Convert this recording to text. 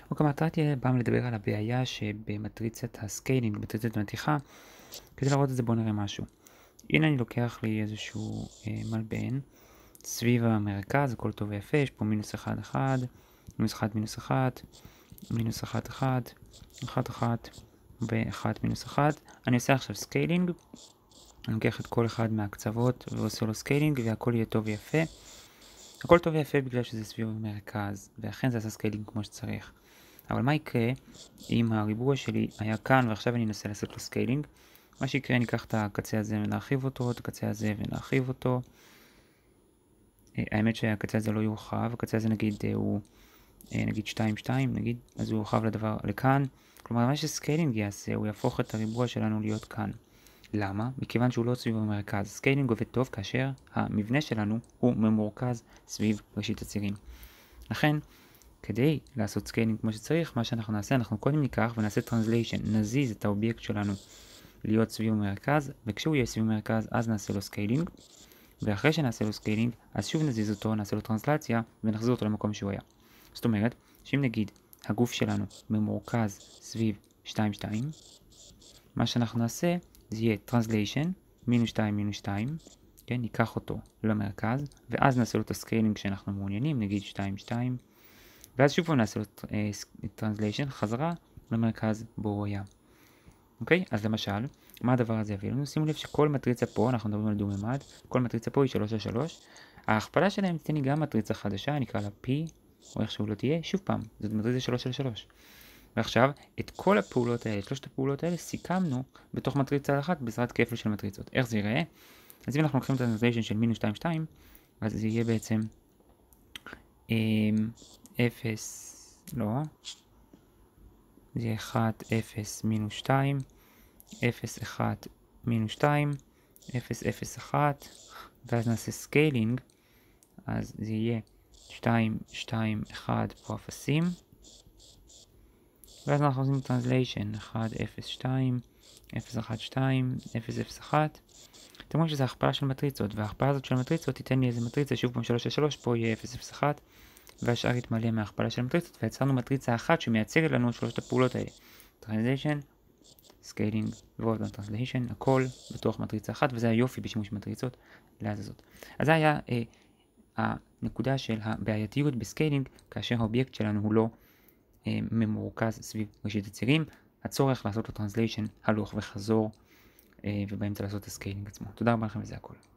אוקיי, המטרה תהיה פעם לדבר על הבעיה שבמטריצת הסקיילינג, מטריצת מתיחה. כדי לראות את זה בואו נראה משהו. הנה אני לוקח לי איזשהו מלבן סביב המרכז, הכל טוב ויפה, יש פה מינוס 1, 1, מינוס 1, מינוס 1, מינוס 1, 1, 1, 1 ו-1 מינוס 1. אני עושה עכשיו סקיילינג, אני לוקח את כל אחד מהקצוות ועושה לו סקיילינג והכל יהיה טוב ויפה. הכל טוב ויפה בגלל שזה סביב המרכז, ואכן זה עשה סקיילינג כמו שצריך. אבל מה יקרה אם הריבוע שלי היה כאן ועכשיו אני אנסה לעשות לו סקיילינג? מה שיקרה, אני אקח את הקצה הזה ונרחיב אותו, את הקצה הזה ונרחיב אותו. האמת שהקצה הזה לא יורחב, הקצה הזה נגיד הוא נגיד 2, 2, נגיד, אז הוא יורחב לדבר לכאן. כלומר, מה שסקיילינג יעשה, הוא יהפוך את הריבוע שלנו להיות כאן. למה? מכיוון שהוא לא סביב המרכז. סקיילינג עובד טוב כאשר המבנה שלנו הוא ממורכז סביב ראשית הצירים. לכן, כדי לעשות סקיילינג כמו שצריך, מה שאנחנו נעשה, אנחנו קודם ניקח ונעשה טרנסליישן, נזיז את האובייקט שלנו להיות סביב המרכז, וכשהוא יהיה סביב המרכז, אז נעשה לו סקיילינג, ואחרי שנעשה לו סקיילינג, אז שוב נזיז אותו, נעשה לו טרנסלציה, ונחזיר אותו למקום שהוא היה. זאת אומרת, שאם נגיד הגוף שלנו ממורכז סביב 2, 2, מה שאנחנו נעשה, זה יהיה טרנסליישן, מינוס 2, מינוס 2, כן, ניקח אותו למרכז, ואז נעשה לו את הסקיילינג שאנחנו מעוניינים, נגיד 2, 2, ואז שוב נעשה לו טרנסליישן, חזרה למרכז בו הוא היה. אוקיי? אז למשל, מה הדבר הזה יביא לנו? שימו לב שכל מטריצה פה, אנחנו מדברים על דו-ממד, כל מטריצה פה היא 3 על 3. ההכפלה שלהם תתן לי גם מטריצה חדשה, נקרא לה P, או איך שהוא לא תהיה, שוב פעם, זאת מטריצה 3 על 3. ועכשיו, את כל הפעולות האלה, שלושת הפעולות האלה, סיכמנו בתוך מטריצה אחת בעזרת כפל של מטריצות. איך זה ייראה? אז אם אנחנו לוקחים את הטרנסליישן של מינוס 2, 2, אז זה יהיה בעצם 0, לא, זה יהיה 1, 0, מינוס 2, 0, 1, מינוס 2, 0, 0, 1, ואז נעשה סקיילינג, אז זה יהיה 2, 2, 1 פה אפסים, ואז אנחנו עושים טרנסליישן 1, 0, 2, 0, 1, 2, 0, 0, 1. אתם רואים שזה הכפלה של מטריצות, וההכפלה הזאת של מטריצות תיתן לי איזה מטריצה, שוב פעם 3 על 3, פה יהיה 0, 0, 1, והשאר יתמלא מההכפלה של מטריצות, ויצרנו מטריצה אחת שמייצגת לנו שלושת הפעולות האלה. טרנסליישן, סקיילינג ועוד טרנסליישן, הכל בתוך מטריצה אחת, וזה היופי בשימוש מטריצות להזזות. אז זה היה הנקודה של הבעייתיות בסקיילינג, כאשר האובייקט שלנו הוא לא ממורכז סביב ראשית הצירים, הצורך לעשות לו טרנסליישן הלוך וחזור, ובאמצע לעשות את הסקיילינג עצמו. תודה רבה לכם וזה הכל.